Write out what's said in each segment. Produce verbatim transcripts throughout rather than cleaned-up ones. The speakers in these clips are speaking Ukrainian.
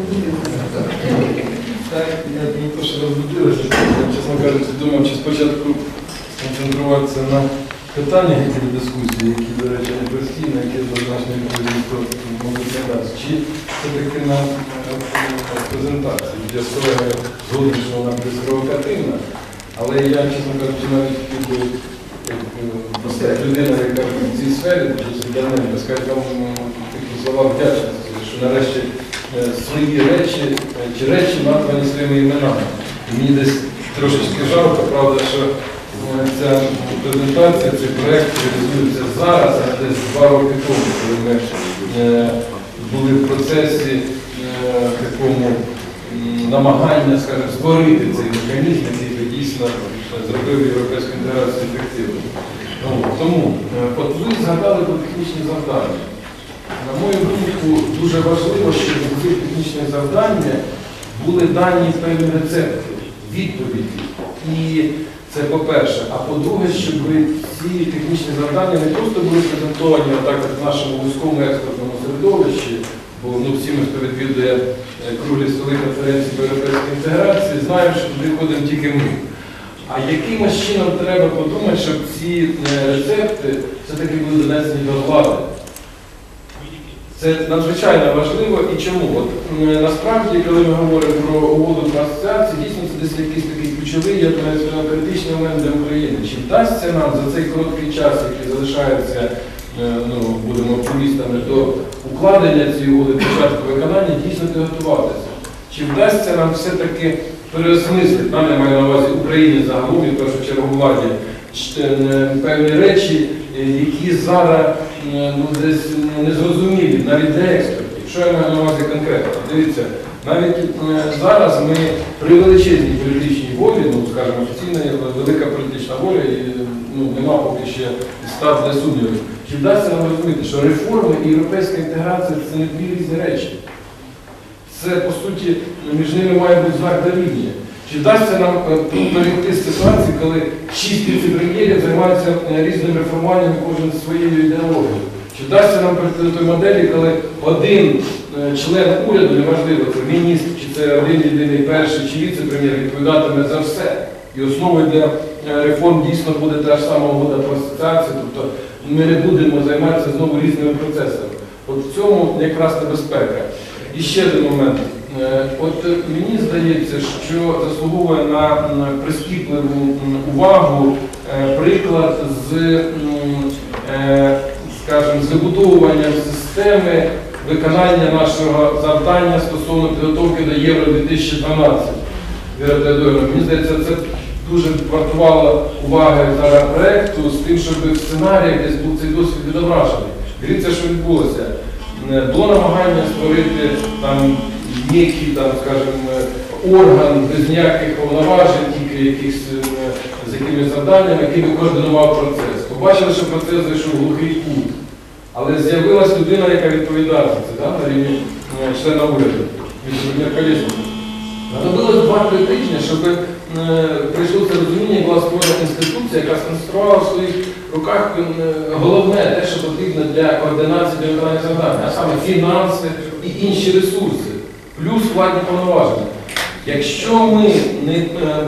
Так, я не то, що розбудилося, я, чесно кажучи, думав, чи спочатку сконцентруватися на питаннях цієї дискусії, які, до речі, не постійно, які однозначно відповідно можуть не дасть, чи все-таки на презентації. Я з колегою згоден, що вона більш провокативна, але я, чесно кажучи, навіть хотів би, як людина, яка в цій сфері, дуже давненько, сказати вам такі слова вдячності, що нарешті свої речі, чи речі названі своїми іменами. І мені десь трошечки жалко, правда, що ця презентація, цей проєкт реалізується зараз, а десь два роки тому, коли ми були в процесі такому намагання, скажімо, створити цей механізм, який би дійсно зробив європейську інтеграцію ефективною. Тому, от ви згадали про технічні завдання. На мою думку, дуже важливо, щоб у цих технічних завдання були дані певні рецепти, відповіді. І це по-перше. А по-друге, щоб ці технічні завдання не просто були презентовані так, як в нашому вузькому експертному середовищі, бо ну, всі ми, хто відвідує круглі столи конференції по європейській інтеграції, знаємо, що туди ходимо тільки ми. А якимось чином треба подумати, щоб ці рецепти все-таки були донесені до влади. Це надзвичайно важливо. І чому? От, насправді, коли ми говоримо про угоду про асоціацію, дійсно це десь якийсь такий ключовий, я думаю, критичний момент для України. Чи вдасться нам за цей короткий час, який залишається, ну, будемо оптимістами, до укладення цієї угоди, початку виконання, дійсно підготуватися? Чи вдасться нам все-таки переосмислити, нам я маю на увазі Україні загалом, і в першу чергу владі, певні речі, які зараз ну, десь незрозумілі, навіть для експертів. Що я маю на увазі конкретно? Дивіться, навіть зараз ми при величезній політичній волі, ну, скажімо, офіційна велика політична воля, і ну, нема поки ще став для сумнівів. Чи вдасться нам розуміти, що реформи і європейська інтеграція – це не дві різні речі? Це, по суті, між ними має бути знак дорівнює. Чи вдасться нам перейти з ситуації, коли шість віце-прем'єрів займаються різними реформуваннями, кожен своєю ідеологією? Чи вдасться нам перейти до тої моделі, коли один член уряду, неважливо, це міністр, чи це один єдиний перший, чи віце-прем'єр, відповідатиме за все? І основою для реформ дійсно буде та ж сама угода про асоціацію, тобто ми не будемо займатися знову різними процесами. От в цьому якраз небезпека. І ще один момент. От мені здається, що заслуговує на прискіпливу увагу приклад з, скажімо, забудовуванням системи виконання нашого завдання стосовно підготовки до Євро дві тисячі дванадцять. Віра Теодорівна, мені здається, це дуже вартувало уваги зараз проєкту з тим, щоб в сценаріях десь був цей досвід відображений. Дивіться, що відбулося. Було намагання створити там який, там, скажімо, орган без ніяких повноважень, тільки якихось, з якимись завданнями, який би координував процес. Побачили, що процес зайшов в глухий кут. Але з'явилась людина, яка відповідає за це, да, на рівні члена уряду, віце-прем'єр Колєсніков. Знадобилось два-три тижні, щоб прийшло це розуміння, і була створена інституція, яка сконцентрувала в своїх руках головне, те, що потрібно для координації, для виконання завдань, а саме фінанси і інші ресурси, плюс владні повноваження. Якщо ми не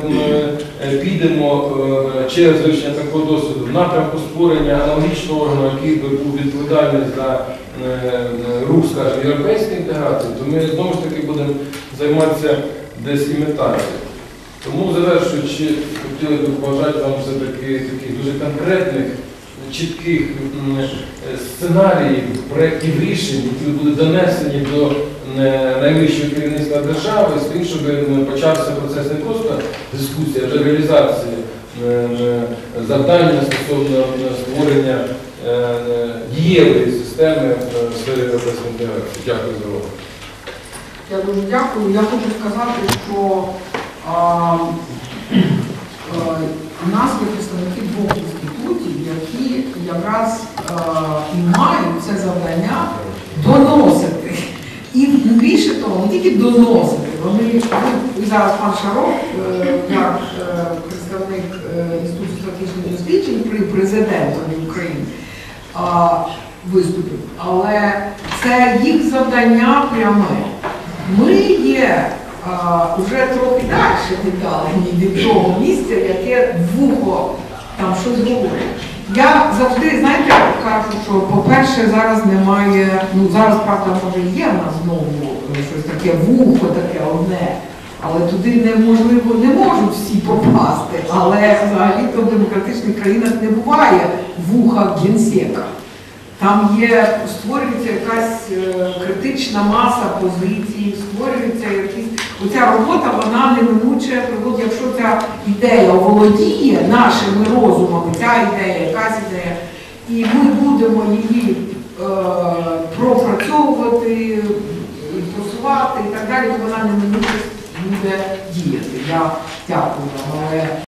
підемо через вивчення такого досвіду в напрямку створення аналогічного органу, який би був відповідальний за рух, скажімо, європейської інтеграції, то ми знову ж таки будемо займатися десь імітацією. Тому, завершуючи, хотіли б побажати вам все-таки таких дуже конкретних, чітких сценаріїв, проєктів рішень, які будуть донесені до найвищого керівництва держави, з тим, щоб почався процес не просто дискусії, а вже реалізації завдання стосовно створення дієвої системи в сфері європейської інтеграції. Дякую за увагу. Я дуже дякую. Я хочу сказати, що а, а, у нас є представники двох інститутів, які якраз а, і мають це завдання доносити. І більше того, не тільки доносити. Вони, і зараз пан Шаров, як представник Інституту стратегічних досліджень при президентові України, виступив. Але це їх завдання пряме. ми є а, вже трохи далі віддалені від того місця, яке вухо там щось говорить. Я завжди, знаєте, кажу, що, по-перше, зараз немає, ну зараз, правда, може є в нас знову щось таке вухо, таке одне, але туди неможливо, не можуть всі попасти. Але взагалі-то в демократичних країнах не буває вуха генсека. Там є, створюється якась е, критична маса позицій, створюється якісь... Оця робота, вона неминуче приводить, якщо ця ідея оволодіє нашими розумами, ця ідея, якась ідея, і ми будемо її е, пропрацьовувати, просувати і так далі, то вона неминуче буде діяти. Я дякую вам. Але